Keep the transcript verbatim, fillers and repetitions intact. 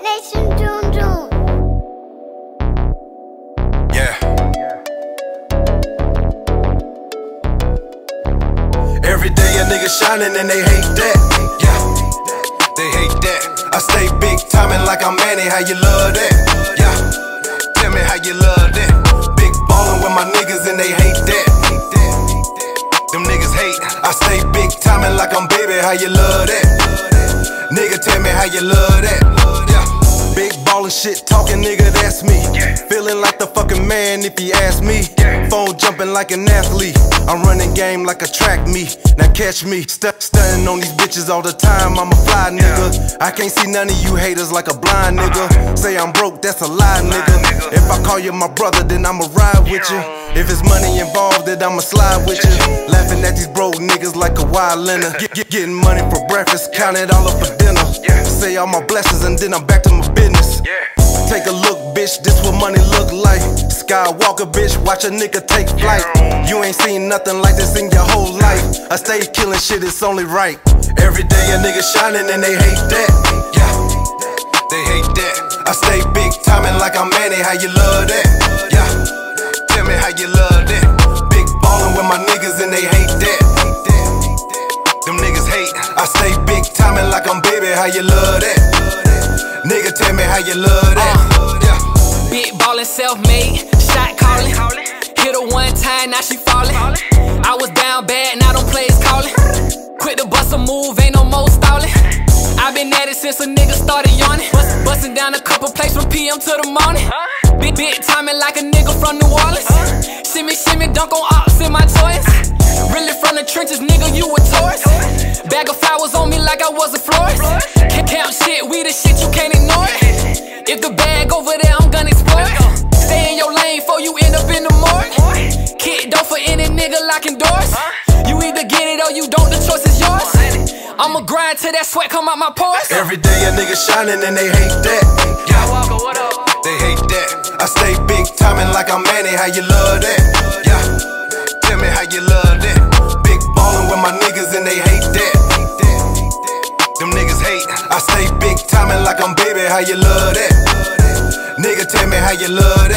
Nation Doom Doom. Yeah. Every day a nigga shining and they hate that. Yeah. They hate that. I stay big timing like I'm Manny. How you love that? Yeah. Tell me how you love that. Big ballin' with my niggas and they hate that. Them niggas hate. I stay big timing like I'm Baby. How you love that? Nigga, tell me how you love that. Yeah. Big ballin' shit talking, nigga, that's me. Yeah. Feeling like the fucking man if you ask me. Yeah. Phone jumping like an athlete. I'm running game like a track meet. Now catch me, st stunting on these bitches all the time. I'm a fly nigga. Yeah. I can't see none of you haters like a blind nigga. Uh-huh. Say I'm broke, that's a lie, nigga. nigga. If I call you my brother, then I'ma ride with you. If it's money involved, then I'ma slide with you. Laughing at these broke niggas like a wild Leonard. Get, get, getting money for breakfast, count it all up for dinner. Say all my blessings and then I'm back to my business. Take a look, bitch, this what money look like. Skywalker, bitch, watch a nigga take flight. You ain't seen nothing like this in your whole life. I stay killing shit, it's only right. Every day a nigga shining and they hate that. Yeah, they hate that. I stay big timing like I'm Manny. How you love that? Yeah, tell me how you love that. Big ballin' with my niggas and they hate that. Them niggas hate. I stay big timing like I'm Baby. How you love that? Nigga, tell me how you love that. Uh, yeah. Big ballin', self-made, shot callin'. Hit her one time, now she fallin'. I was down bad, now them plays callin'. Quit to bust a move, ain't no more stallin'. I been at it since a nigga started yawning. Bust, bustin' down a couple plays from P M to the morning. Big, big timing like a nigga from New Orleans. Shimmy, shimmy, dunk on ops in my toys. Really from the trenches, nigga, you a tourist. Bag of flowers on me like I was a florist. Count shit, we the shit you can't ignore it. If the bag over there, I'm gonna explore it. Stay in your lane before you end up in the morgue. Kid dope for any nigga locking doors. You either get it or you don't, the choice is yours. I'ma grind till that sweat come out my pores. Every day a nigga shining and they hate that. Yeah, Walker, what up? They hate that. I stay big timing like I'm Manny. How you love that? Yeah, tell me how you love that. Big ballin' with my niggas and they hate that. Them niggas hate. I stay big timing like I'm Baby. How you love that? Nigga, tell me how you love that.